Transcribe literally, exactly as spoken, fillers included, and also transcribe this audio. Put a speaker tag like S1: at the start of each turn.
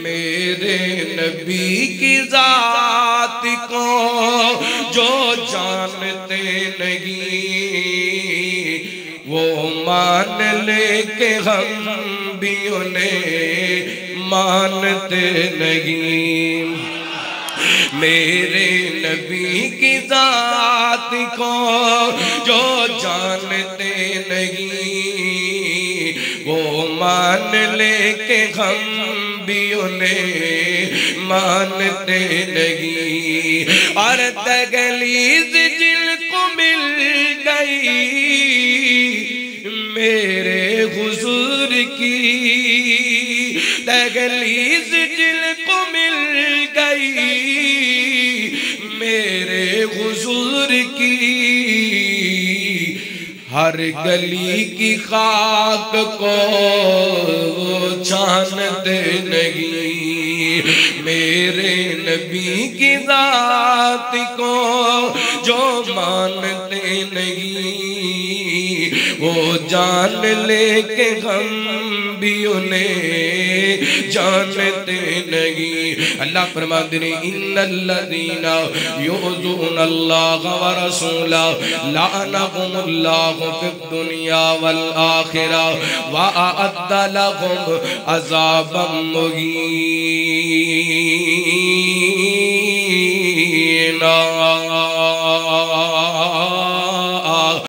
S1: میرے نبی کی ذات کو جو جانتے نہیں وہ مان لے کہ ہم بھی انہیں مانتے نہیں میرے نبی کی ذات کو جو جانتے نہیں وہ مان لے کہ ہم بھی انہیں مانتے نہیں اور دہلیز جن کو مل گئی میرے حضور کی دہلیز جن کو مل گئی میرے حضور کی ہر گلی کی خاک کو چھانتے نہیں میرے نبی کی ذات کو جو مانتے نہیں وہ جان لے کہ ہم بھی انہیں جانتے نہیں اللہ فرماتے ہیں ان الذین یؤذون اللہ ورسولہ لعنہم اللہ فی الدنیا والآخرہ وأعد لهم عذابا مہینا